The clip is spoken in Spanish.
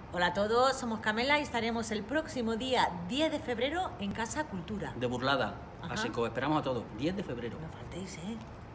Hola a todos, somos Camela y estaremos el próximo día 10 de febrero en Casa Cultura. De Burlada. Ajá. Así que os esperamos a todos. 10 de febrero. No faltéis, ¿eh?